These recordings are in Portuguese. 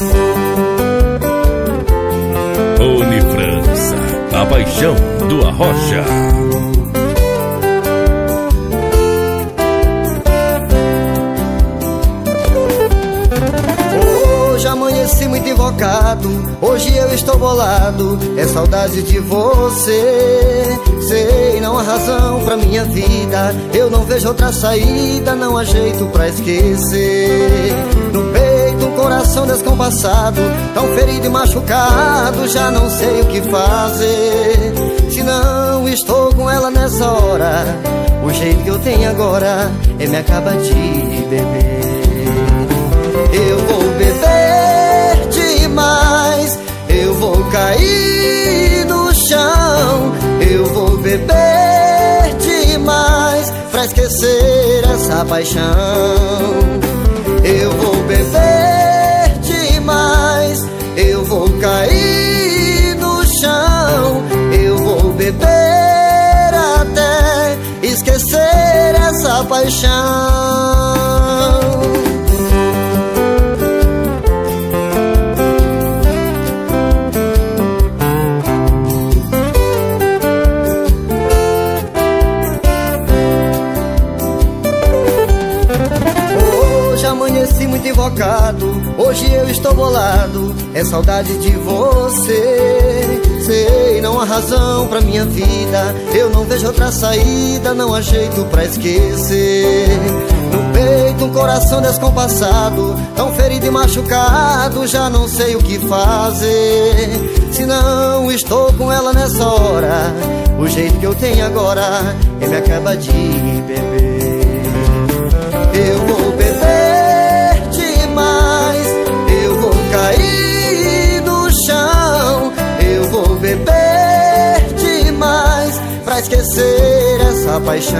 Unifrança, a paixão do Arrocha. Hoje amanheci muito invocado, hoje eu estou bolado, é saudade de você. Sei, não há razão pra minha vida, eu não vejo outra saída, não há jeito pra esquecer. No peito um coração descompassado, tão ferido e machucado, já não sei o que fazer. Se não estou com ela nessa hora, o jeito que eu tenho agora é me acabar de beber. Eu vou beber demais, eu vou cair no chão. Eu vou beber demais pra esquecer essa paixão. Eu vou beber demais, eu vou cair no chão. Eu vou beber até esquecer essa paixão. Amanheci muito invocado, hoje eu estou bolado, é saudade de você. Sei, não há razão pra minha vida, eu não vejo outra saída, não há jeito pra esquecer. No peito um coração descompassado, tão ferido e machucado, já não sei o que fazer. Se não estou com ela nessa hora, o jeito que eu tenho agora é me acabar de beber. Eu vou beber demais, eu vou cair no chão. Eu vou beber demais pra esquecer essa paixão.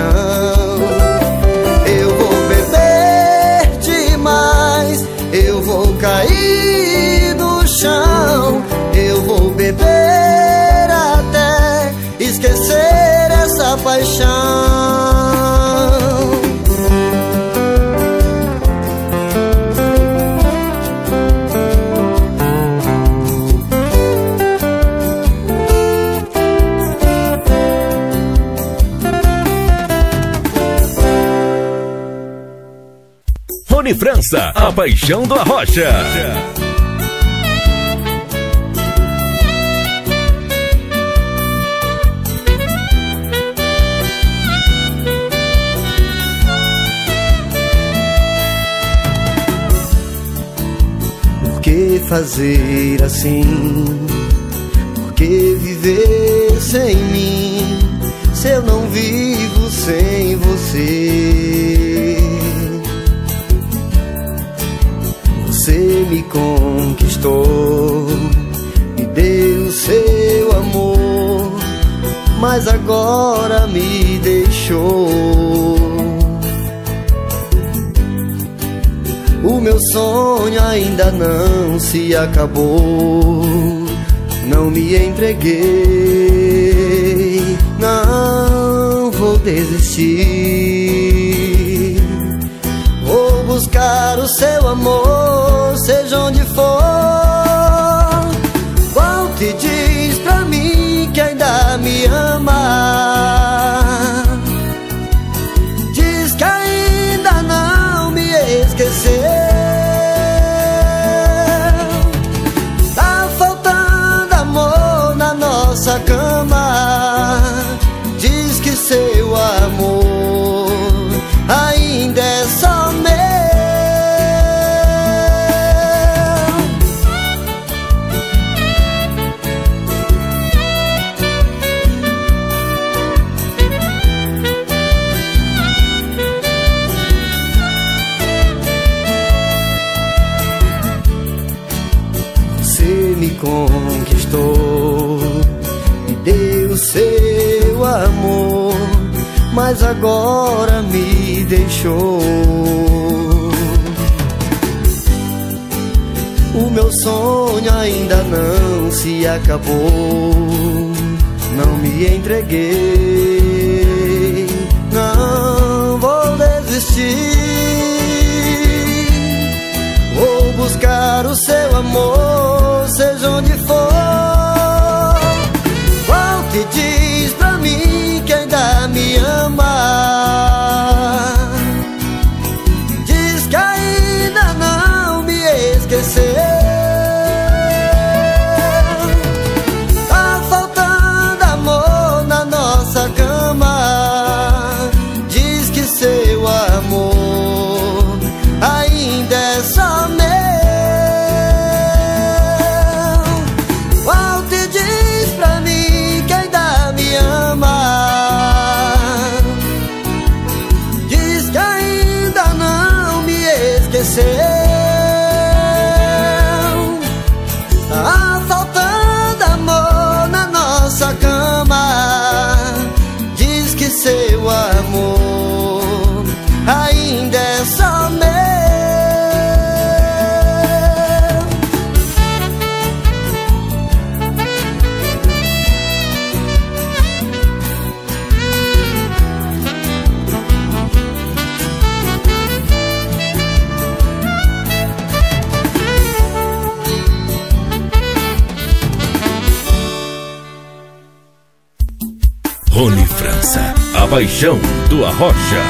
Eu vou beber demais, eu vou cair no chão. Eu vou beber até esquecer essa paixão. Unifrança, a paixão do Arrocha. Por que fazer assim? Por que viver sem mim? Se eu não vivo sem você. Você me conquistou, me deu seu amor, mas agora me deixou. O meu sonho ainda não se acabou, não me entreguei, não vou desistir. Vou buscar o seu amor, seja onde for. Volte e diz pra mim que ainda me ama. Diz que ainda não me esqueceu. Tá faltando amor na nossa cama. Diz que seu amor ainda é só meu. Você me conquistou, me deu seu amor, mas agora me deixou. O meu sonho ainda não se acabou, não me entreguei, não vou desistir. Vou buscar o seu meu amor, seja onde for, volte e diz pra mim que ainda me ama. Diz que ainda não me esqueceu. Tá faltando amor na nossa cama. Diz que seu amor ainda é só meu. Volte e diz pra mim que ainda me ama. Diz que ainda não me esqueceu. Tá faltando amor na nossa cama. Diz que seu amor ainda é só meu. Rony França, a paixão do Arrocha.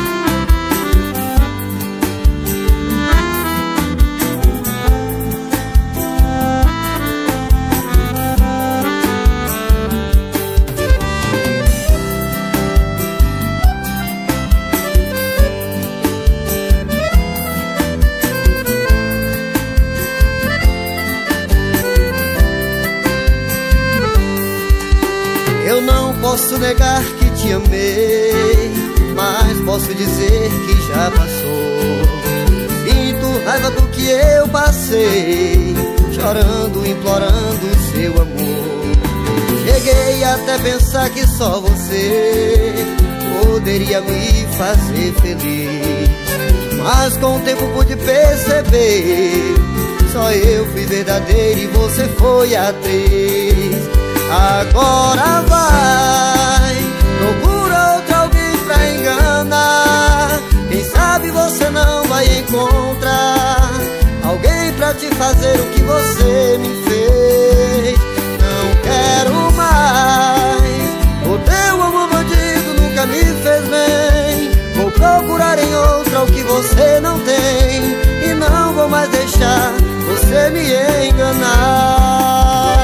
Eu não posso negar que te amei, mas posso dizer que já passou. Sinto raiva do que eu passei, chorando, implorando seu amor. Cheguei até pensar que só você poderia me fazer feliz, mas com o tempo pude perceber, só eu fui verdadeiro e você foi atriz. Agora vai, procura outro alguém pra enganar. Quem sabe você não vai encontrar alguém pra te fazer o que você me fez. Não quero mais, o teu amor bandido nunca me fez bem. Vou procurar em outra o que você não tem, e não vou mais deixar você me enganar.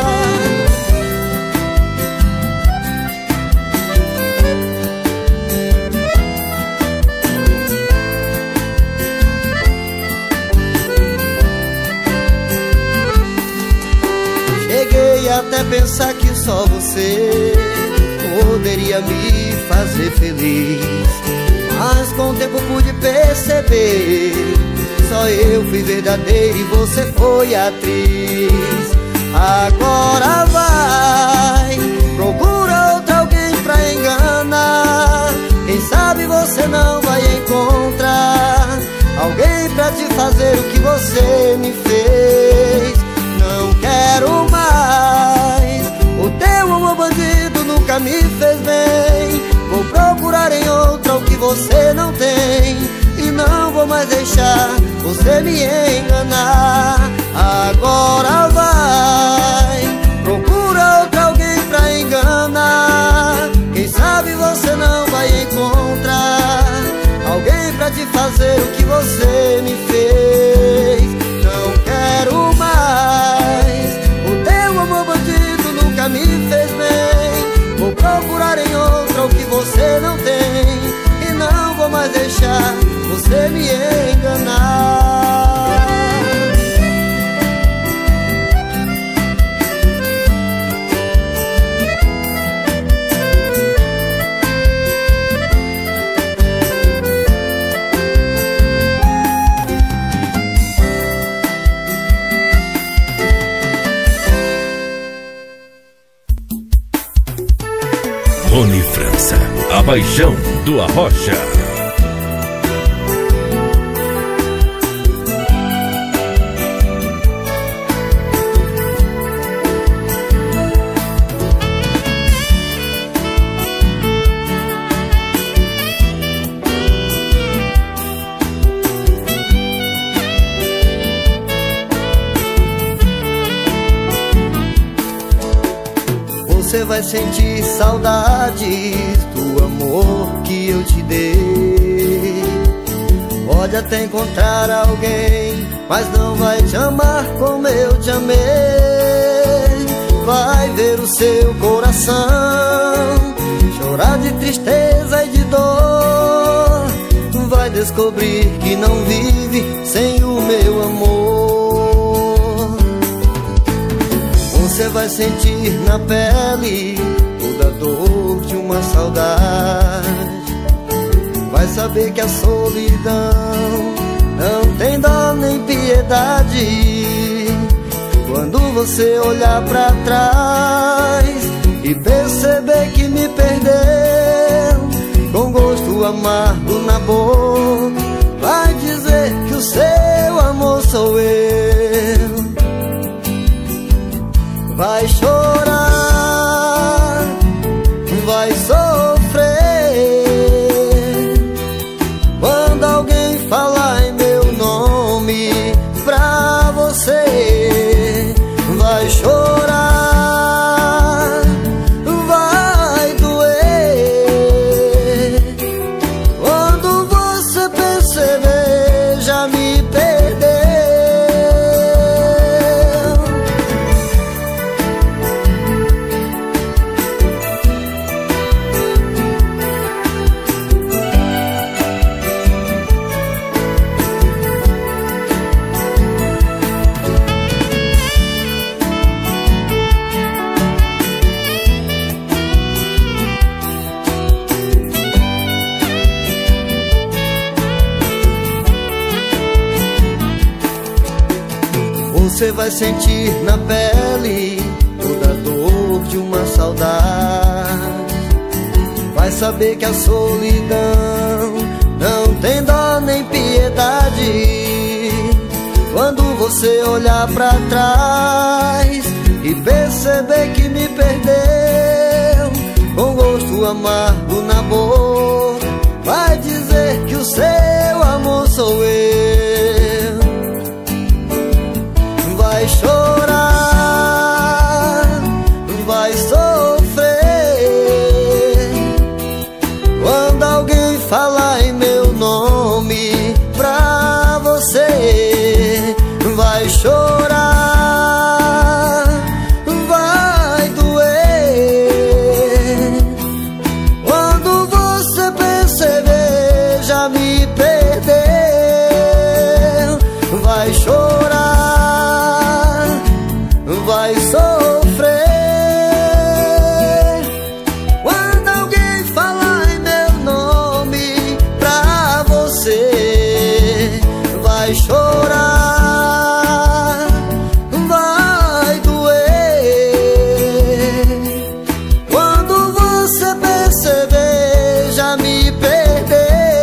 Cheguei até pensar que só você poderia me fazer feliz, mas com o tempo pude perceber, só eu fui verdadeiro e você foi atriz. Agora vai, procura outro alguém pra enganar. Quem sabe você não vai encontrar alguém pra te fazer o que você me fez. Não quero mais, o teu amor bandido nunca me fez bem. Vou procurar em outra o que você não tem, e não vou mais deixar você me enganar. Agora vai, procura outro alguém pra enganar. Quem sabe você não vai encontrar alguém pra te fazer o que você me fez. Não quero mais, o teu amor bandido nunca me fez bem. Vou procurar em outra o que você não tem, e não vou mais deixar você me enganar. Rony França, a paixão do Arrocha. Você vai sentir saudades do amor que eu te dei. Pode até encontrar alguém, mas não vai te amar como eu te amei. Vai ver o seu coração chorar de tristeza e de dor. Vai descobrir que não vive sem o meu amor. Você vai sentir na pele toda a dor de uma saudade. Vai saber que a solidão não tem dó nem piedade. Quando você olhar pra trás e perceber que me perdeu, com gosto amargo na boca, vai dizer que o seu amor sou eu. Vai chorar, vai sofrer, quando alguém falar em meu nome pra você. Vai chorar, vai doer, quando você perceber já me perdeu. Você vai sentir na pele toda a dor de uma saudade. Vai saber que a solidão não tem dó nem piedade. Quando você olhar pra trás e perceber que me perdeu, com gosto amargo na boca, vai dizer que o seu amor sou eu. Vai chorar, vai sofrer, quando alguém falar em meu nome pra você. Vai chorar, vai doer, quando você perceber já me perdeu. Vai chorar, vai sofrer, quando alguém falar em meu nome pra você. Vai chorar, vai doer, quando você perceber já me perdeu.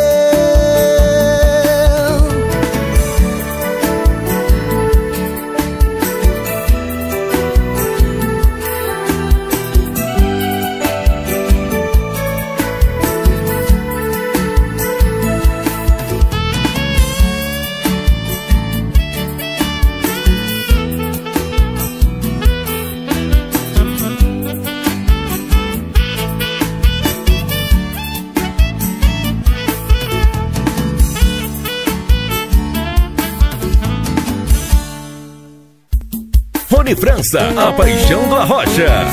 Rony França, a paixão do Arrocha.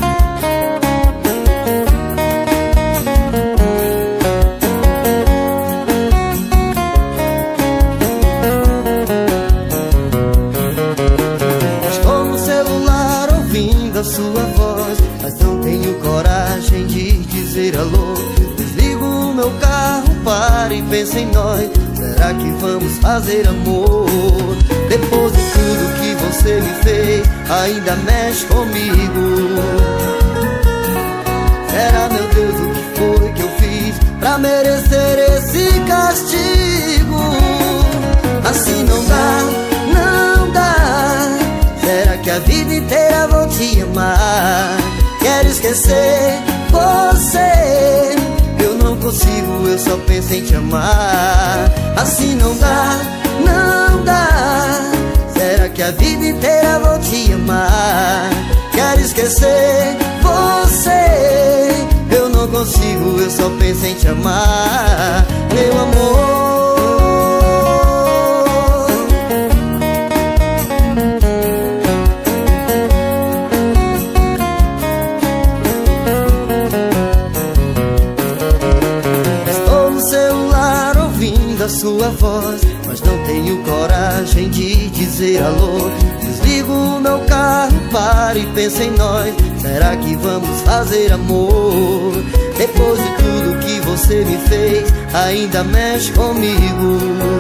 Estou no celular ouvindo a sua voz, mas não tenho coragem de dizer alô. Desligo o meu carro, paro e penso em nós. Será que vamos fazer amor? Depois de tudo que você me fez, ainda mexe comigo. Será, meu Deus, o que foi que eu fiz pra merecer esse castigo? Assim não dá, não dá. Será que a vida inteira vou te amar? Quero esquecer você, eu não consigo, eu só penso em te amar. Assim não dá, não dá. Será que a vida inteira vou te amar? quero esquecer você. Eu não consigo, eu só penso em te amar, meu amor. A sua voz, mas não tenho coragem de dizer alô. Desligo o meu carro, paro e penso em nós. Será que vamos fazer amor? Depois de tudo que você me fez, ainda mexe comigo.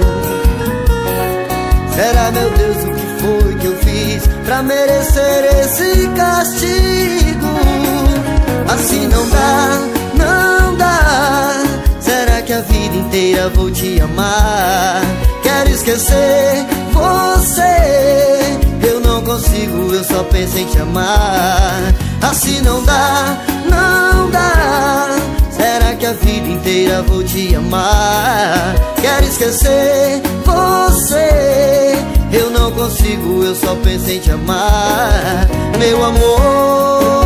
Será, meu Deus, o que foi que eu fiz pra merecer esse castigo? Assim não dá, não dá. Será que a vida inteira vou te amar? Quero esquecer você. Eu não consigo, eu só penso em te amar. Assim não dá, não dá. Será que a vida inteira vou te amar? Quero esquecer você. Eu não consigo, eu só penso em te amar, meu amor.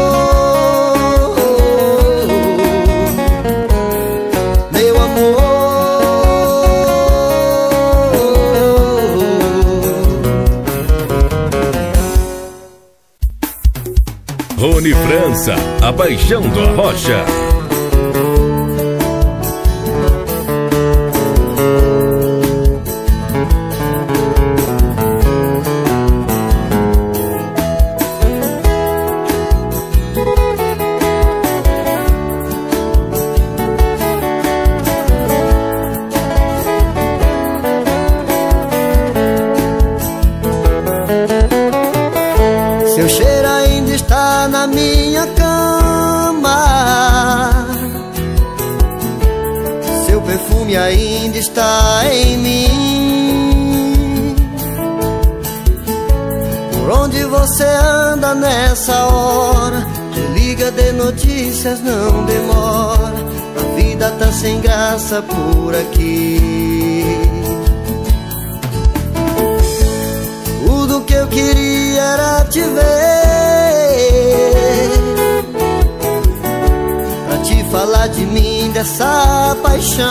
Rony França, a paixão do Arrocha. Seu cheiro ainda está na minha cama, seu perfume ainda está em mim. Por onde você anda nessa hora? Me liga de notícias, não demora. A vida tá sem graça por aqui. Tudo que eu queria era te ver, pra te falar de mim, dessa paixão.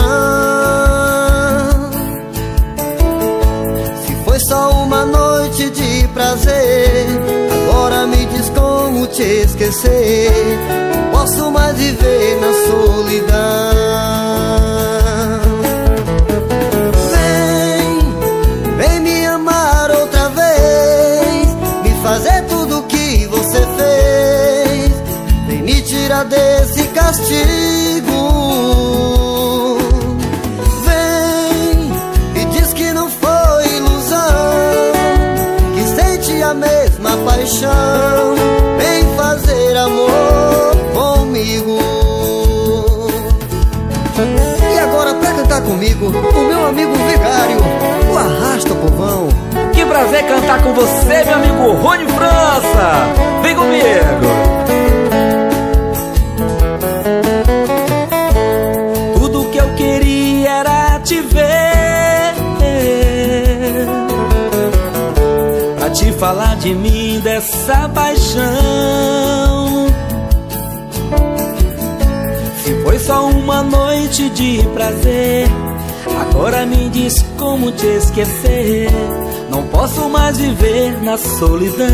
Se foi só uma noite de prazer, agora me diz como te esquecer. Não posso mais viver na solidão. Vem me amar outra vez, me fazer tudo que você fez. Vem me tirar desse castigo. Vem e diz que não foi ilusão, que sente a mesma paixão. Vem fazer amor comigo. E agora, pra cantar comigo, o meu amigo Vigário, o Arrasta Povão. Que prazer cantar com você, meu amigo Rony França. Vem comigo. Tudo que eu queria era te ver, pra te falar de mim, dessa paixão. Se foi só uma noite de prazer, agora me diz como te esquecer. Não posso mais viver na solidão.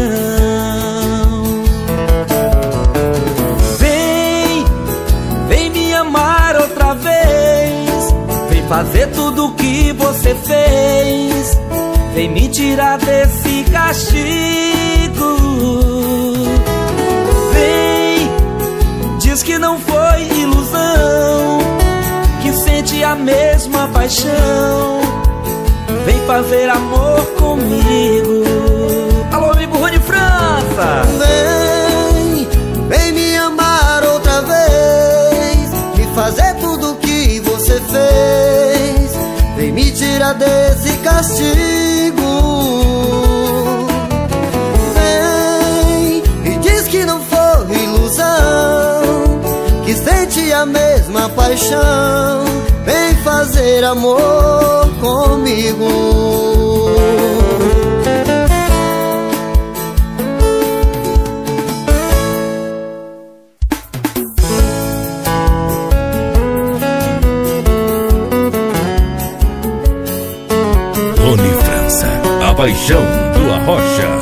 Vem me amar outra vez. Vem fazer tudo o que você fez. Vem me tirar desse castigo. Vem, diz que não foi ilusão, que sente a mesma paixão. Vem fazer amor comigo. Alô, amigo Rony França. Vem me amar outra vez, me fazer tudo o que você fez. Vem me tirar desse castigo. Vem e diz que não foi ilusão, que sente a mesma paixão. Vem fazer amor comigo. a paixão do Arrocha.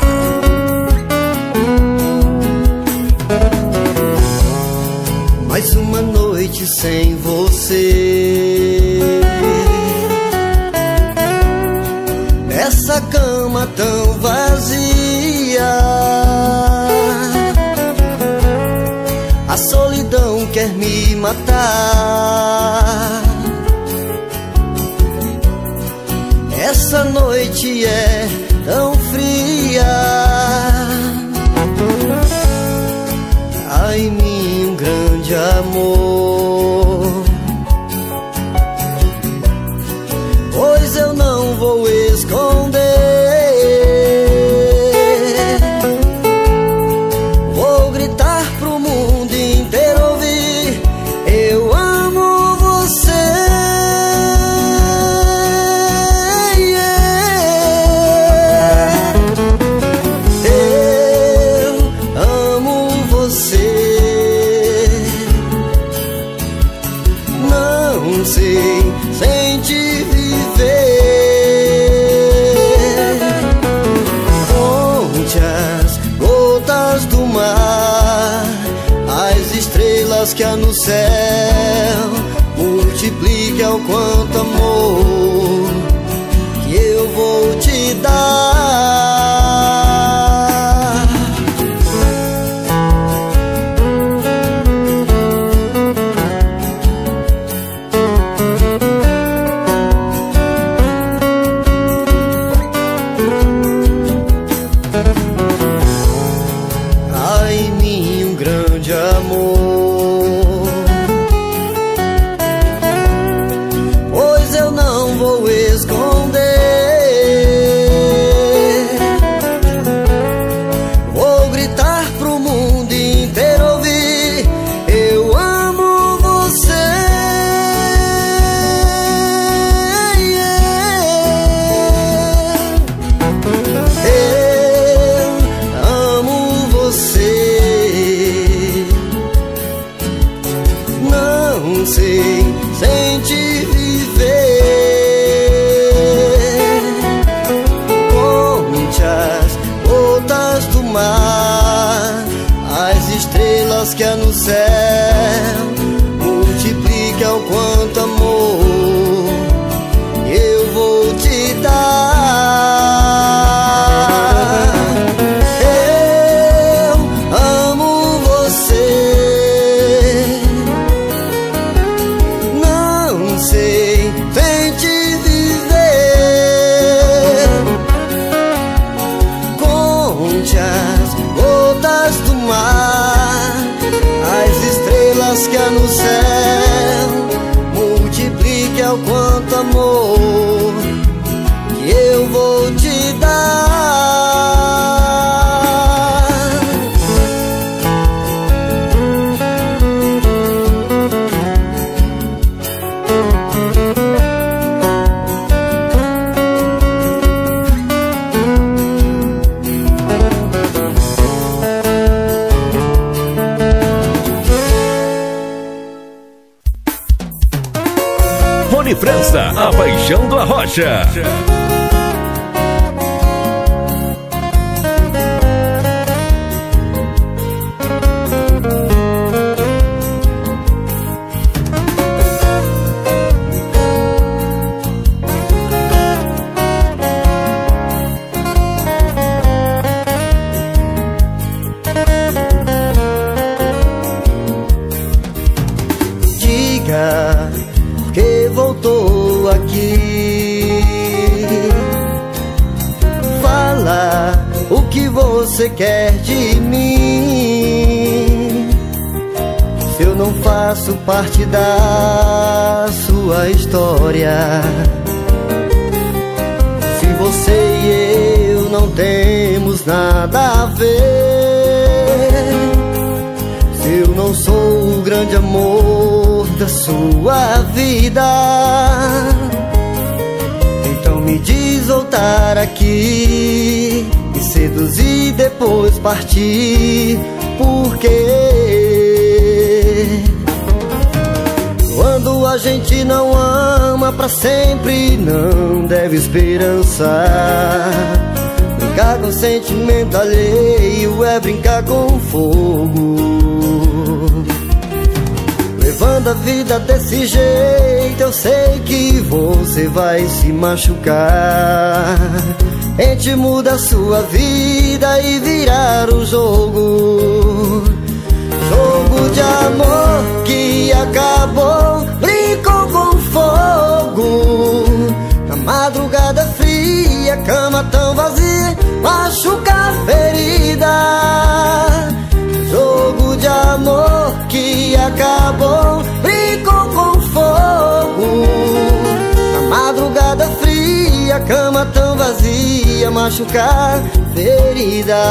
Mais uma noite sem você, essa cama tão vazia, a solidão quer me matar. Essa noite é tão fria, há em mim um grande amor, pois eu não vou esconder, vou gritar pro mundo inteiro ouvir: eu amo você. Não sei sem te viver. Conte as gotas do mar, as estrelas que há no céu, multiplique ao quanto amor que eu vou te dar. Amor, pois eu não vou esconder, vou gritar pro mundo inteiro ouvir: eu amo você. Eu amo você. Não sei sem te viver. Conte as gotas do mar, as estrelas que há no céu, multiplique ao quanto amor eu vou te dar. Eu amo você. Não sei sem te viver. Conte as gotas do mar, as estrelas que há no céu, multiplique ao quanto amor que eu vou te dar. Rony França, a paixão do Arrocha. Diga por que voltou aqui, fala o que você quer de mim. Se eu não faço parte da sua história, se você e eu não temos nada a ver, se eu não sou o grande amor da sua vida, então me diz voltar aqui, me seduzir e depois partir. Por quê? Quando a gente não ama pra sempre, não deve esperançar. com sentimento alheio é brincar com fogo. Levando a vida desse jeito, eu sei que você vai se machucar. A gente muda a sua vida e virar o jogo. Jogo de amor que acabou, brincou com fogo. Na madrugada fria, cama tão vazia, machuca a ferida. Jogo de amor que acabou, brincou com fogo. Na madrugada fria, cama tão vazia, machucar a ferida.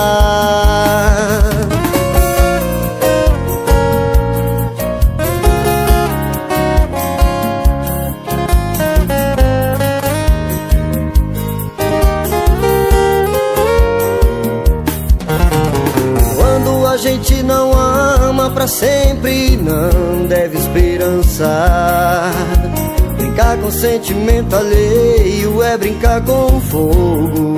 A gente não ama pra sempre, não deve esperançar. Brincar com sentimento alheio é brincar com fogo.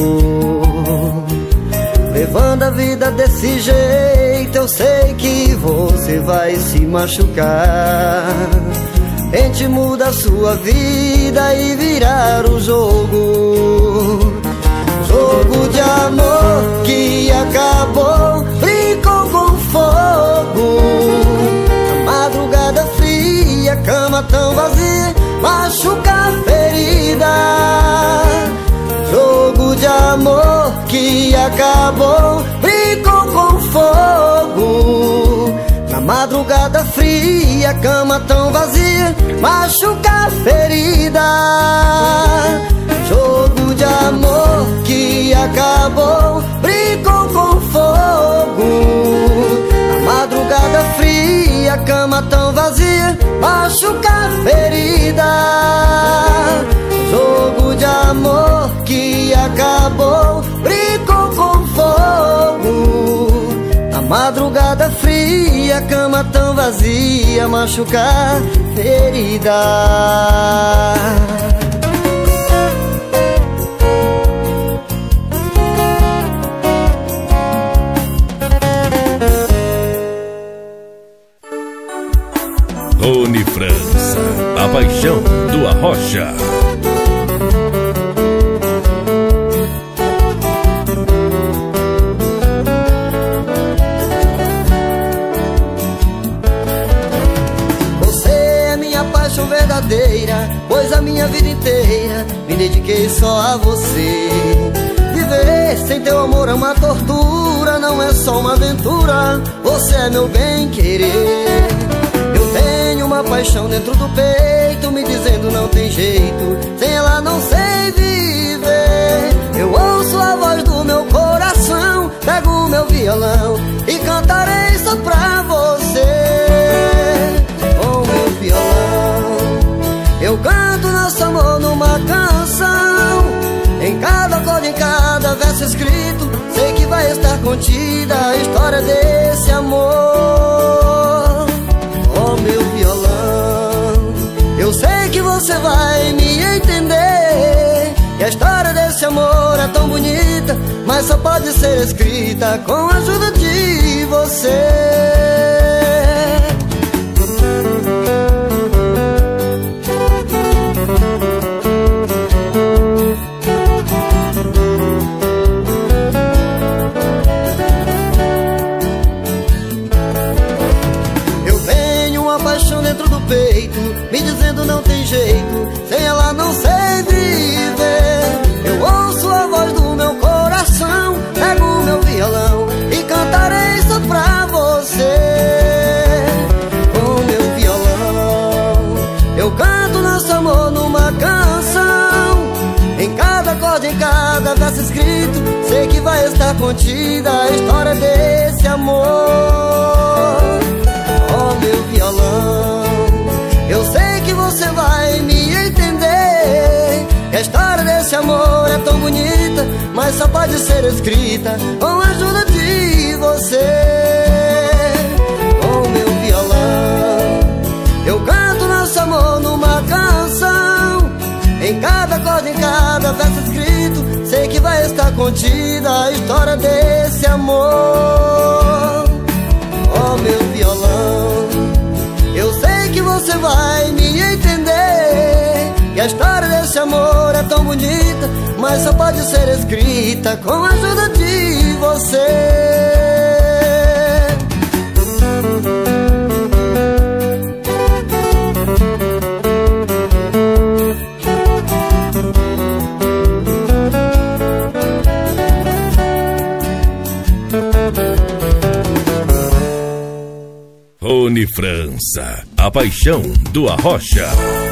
Levando a vida desse jeito, eu sei que você vai se machucar. Tente mudar a sua vida e virar o jogo. Jogo de amor que acabou, brincou com fogo. Na madrugada fria, cama tão vazia, machuca a ferida. Jogo de amor que acabou, brincou com fogo. Na madrugada fria, cama tão vazia, machuca a ferida. Jogo de amor que acabou, brincou com fogo. Na madrugada fria, cama tão vazia, machuca a ferida. Jogo de amor que acabou, brincou com fogo. Na madrugada fria, cama tão vazia, machuca a ferida. Rony França, a paixão do Arrocha. Você é minha paixão verdadeira, pois a minha vida inteira me dediquei só a você. Viver sem teu amor é uma tortura, não é só uma aventura. Você é meu bem-querer. Tenho uma paixão dentro do peito, me dizendo não tem jeito, sem ela não sei viver. Eu ouço a voz do meu coração, pego o meu violão e cantarei só pra você. Com meu violão eu canto nosso amor numa canção. Em cada acorde, em cada verso escrito, sei que vai estar contida a história desse amor. Oh, meu violão, eu sei que você vai me entender, que a história desse amor é tão bonita, mas só pode ser escrita com a ajuda de você. Dentro do peito, me dizendo não tem jeito, sem ela não sei viver. Eu ouço a voz do meu coração, pego o meu violão e cantarei só pra você. Com meu violão eu canto nosso amor numa canção. Em cada acorde, em cada verso escrito, sei que vai estar contida a história desse amor. Oh, meu violão, eu sei que você vai me entender, que a história desse amor é tão bonita, mas só pode ser escrita com a ajuda de você. Com meu violão eu canto nosso amor numa canção. Em cada acorde, em cada verso escrito, sei sei que vai estar contida a história desse amor. Oh, meu violão, eu sei que você vai me entender, que a história desse amor é tão bonita, mas só pode ser escrita com a ajuda de você. Rony França, a paixão do Arrocha.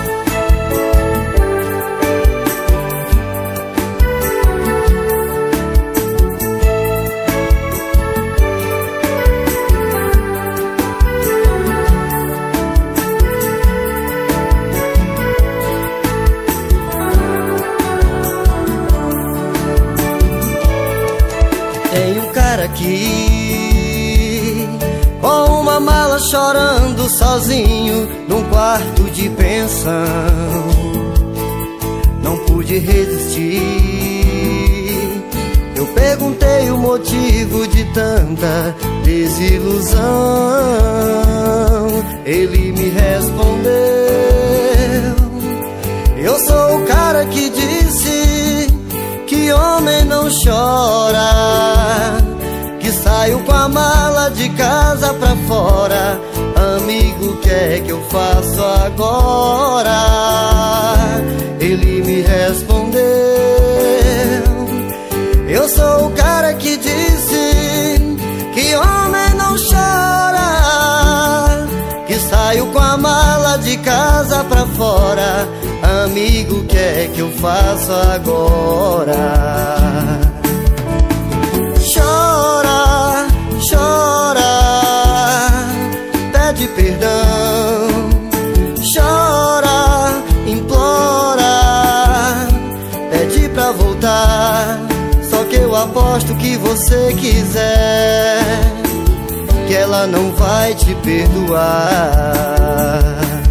Tem um cara aqui com uma mala chorando sozinho num quarto de pensão. Não pude resistir, eu perguntei o motivo de tanta desilusão. Ele me respondeu: eu sou o cara que disse que homem não chora, que saiu com a mala de casa pra fora. Amigo, o que é que eu faço agora? Ele me respondeu: eu sou o cara que disse que homem não chora, que saiu com a mala de casa pra fora. Amigo, o que é que eu faço agora? Chora, chora, pede perdão. Chora, implora, pede pra voltar. Só que eu aposto que você quiser, que ela não vai te perdoar.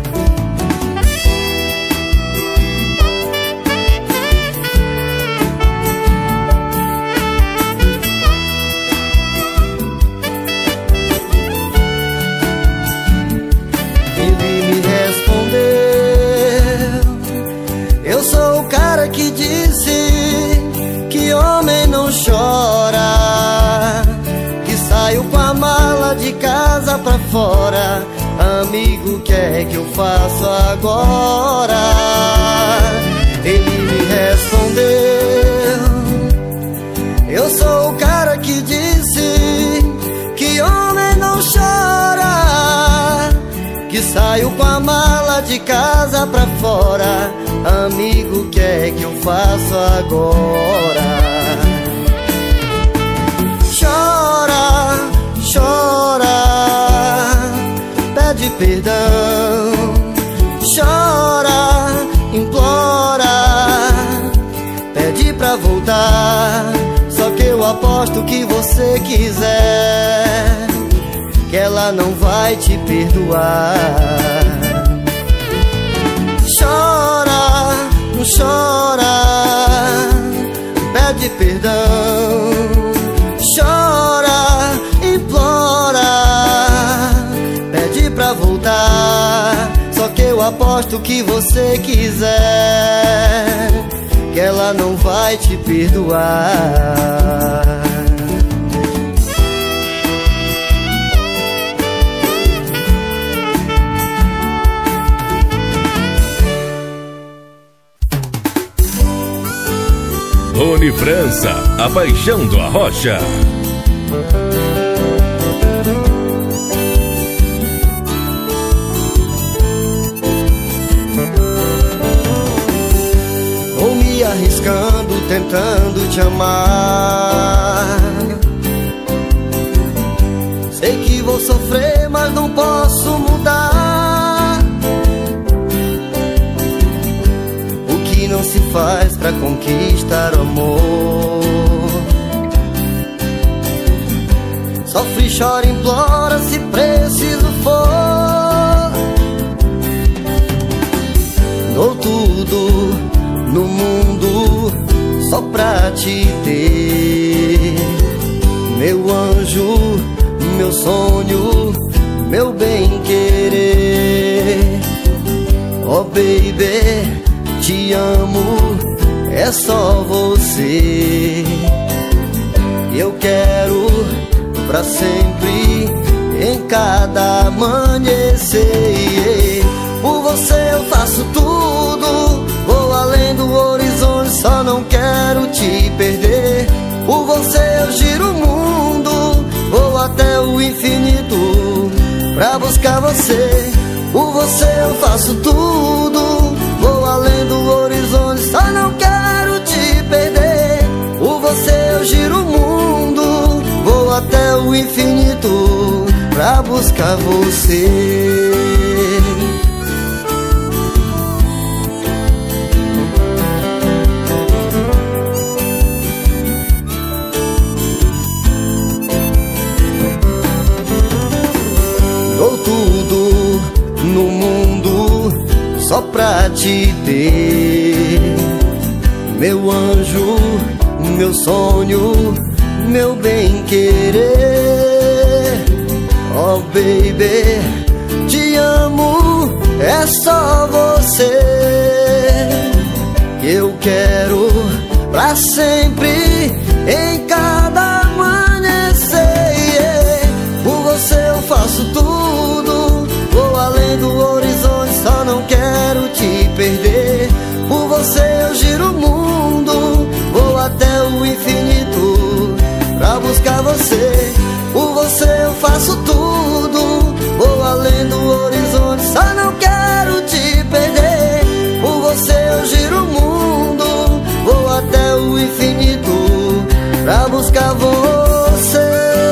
Que disse que homem não chora, que saiu com a mala de casa pra fora. Amigo, o que é que eu faço agora? Ele me respondeu: eu sou o cara que disse que homem não chora, que saiu com a mala de casa pra fora. Amigo, o que é que eu faço agora? Chora, chora, pede perdão. Chora, implora, pede pra voltar. Só que eu aposto que você quiser, que ela não vai te perdoar. Chora, não chora, pede perdão. Chora, implora, pede pra voltar. Só que eu aposto que você quiser, que ela não vai te perdoar. Rony França, a paixão do Arrocha. Vou me arriscando, tentando te amar. Sei que vou sofrer, mas não posso mudar. O que não se faz pra conquistar o amor? Sofre, chora, implora se preciso for. Dou tudo no mundo só pra te ter. Meu anjo, meu sonho, meu bem-querer. Oh baby, te amo, é só você. Eu quero pra sempre, em cada amanhecer. Por você eu faço tudo, vou além do horizonte, só não quero te perder. Por você eu giro o mundo, vou até o infinito pra buscar você. Por você eu faço tudo, vou além do horizonte, só não quero te perder. Por você eu giro o mundo, vou até o infinito pra buscar você. Dou tudo no mundo só pra te ter. Meu anjo, meu sonho, meu bem-querer. Oh baby, te amo, é só você. Eu quero pra sempre, em cada amanhecer. Por você eu faço tudo, vou além do horizonte, só não quero te perder. Por você eu giro o mundo, vou até o infinito pra buscar você. Por você eu faço tudo, vou além do horizonte, só não quero te perder. Por você eu giro o mundo, vou até o infinito pra buscar você.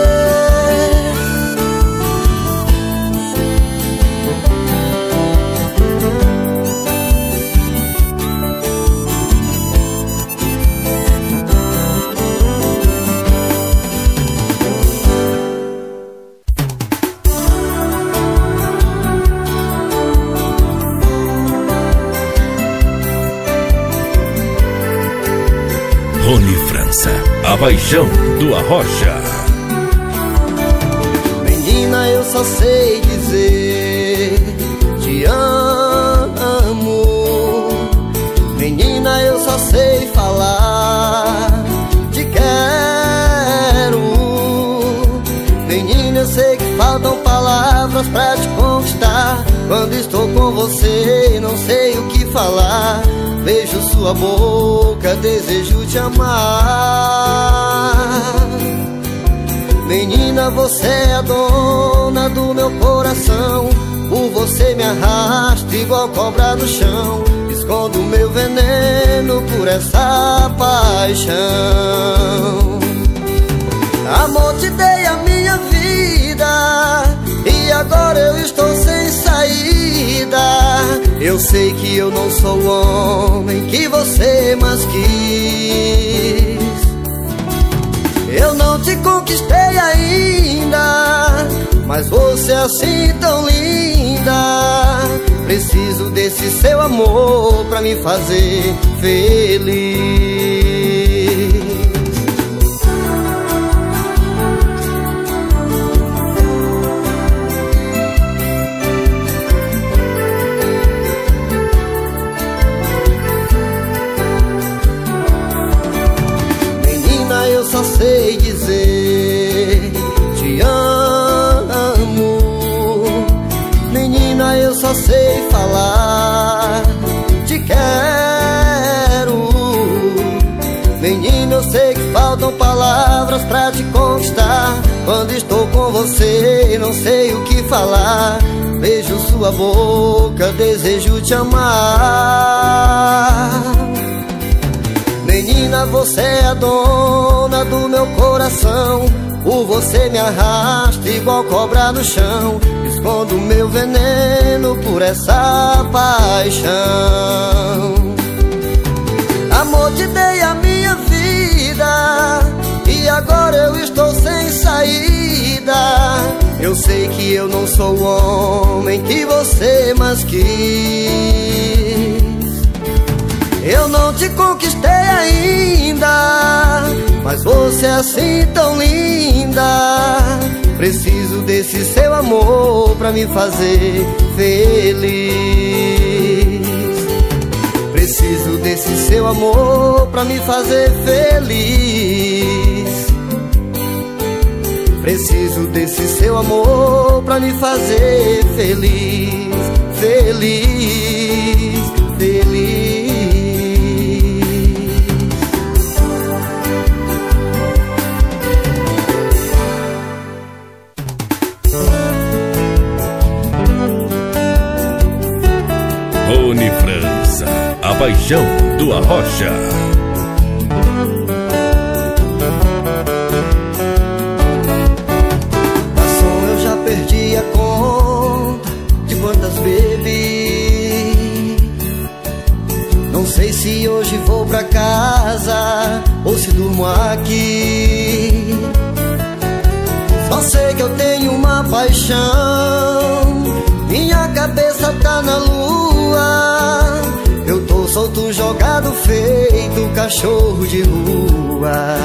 Rony França, a paixão do Arrocha. Menina, eu só sei dizer te amo. Menina, eu só sei falar te quero. Menina, eu sei que faltam palavras pra te conquistar. Quando estou com você, não sei o que falar. Beijo sua boca, desejo te amar. Menina, você é a dona do meu coração. Por você me arrasto igual cobra no chão. Escondo meu veneno por essa paixão. Amor, te dei a minha vida e agora eu estou sem saída. Eu sei que eu não sou o homem que você mais quis. Eu não te conquistei ainda, mas você é assim tão linda. Preciso desse seu amor pra me fazer feliz. Eu só sei dizer te amo. Menina, eu só sei falar te quero. Menina, eu sei que faltam palavras pra te conquistar. Quando estou com você, não sei o que falar. Beijo sua boca, desejo te amar. Menina, você é a dona do meu coração. Por você me arrasto igual cobra no chão. Escondo meu veneno por essa paixão. Amor, te dei a minha vida e agora eu estou sem saída. Eu sei que eu não sou o homem que você mais quis. Eu não te conquistei ainda, mas você é assim tão linda. Preciso desse seu amor pra me fazer feliz. Preciso desse seu amor pra me fazer feliz. Preciso desse seu amor pra me fazer feliz. Feliz, feliz. Rony França, a paixão do Arrocha. Garçom, eu já perdi a conta de quantas bebi. Não sei se hoje vou pra casa ou se durmo aqui. Só sei que eu tenho uma paixão, minha cabeça tá na lua. Eu tô solto, jogado, feito cachorro de rua.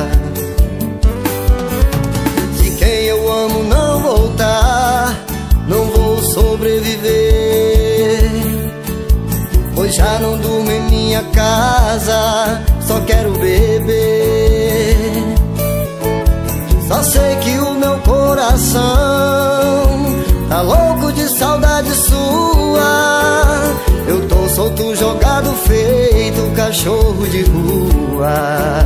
Se quem eu amo não voltar, não vou sobreviver. Pois já não durmo em minha casa, só quero beber. Só sei que o meu coração tá louco de saudade sua. Eu tô solto, jogado, feito cachorro de rua.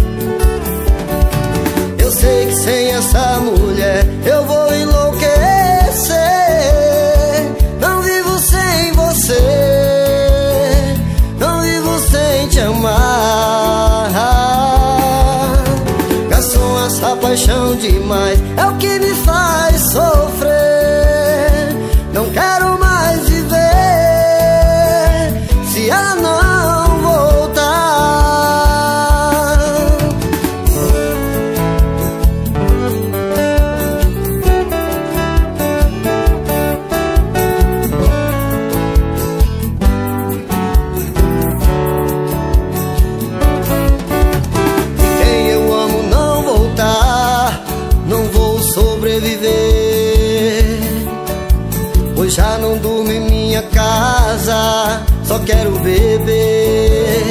Eu sei que sem essa mulher eu vou enlouquecer. Não vivo sem você, não vivo sem te amar. Garçom, essa paixão demais é o que me faz sofrer. Não quero mais viver se ela não voltar. E quem eu amo não voltar, não vou sobreviver. Pois já não durmo em minha casa, só quero beber.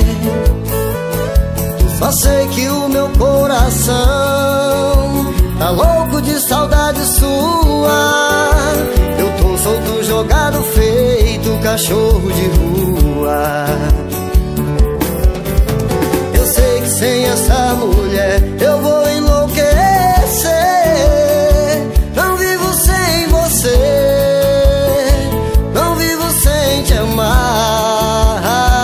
Só sei que o meu coração tá louco de saudade sua. Eu tô solto, jogado, feito cachorro de rua. Eu sei que sem essa mulher eu vou enlouquecer. Não vivo sem você, não vivo sem te amar.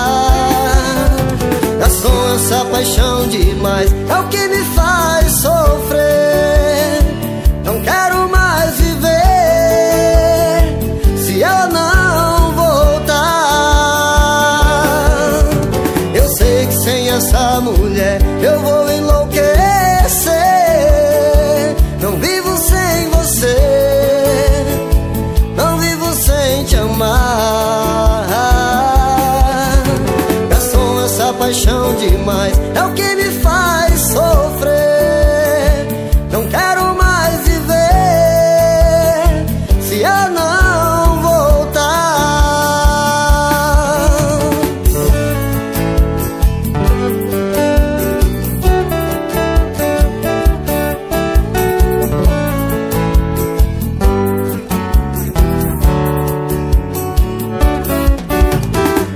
Garçom, essa paixão demais é o que me faz sofrer. Não quero mais viver se ela não voltar. Eu sei que sem essa mulher eu vou enlouquecer. Não vivo sem você, não vivo sem te amar. Garçom, essa paixão demais é o que me faz sofrer. Não quero mais viver se ela não voltar.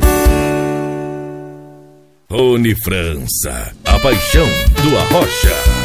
Rony França, a paixão do Arrocha.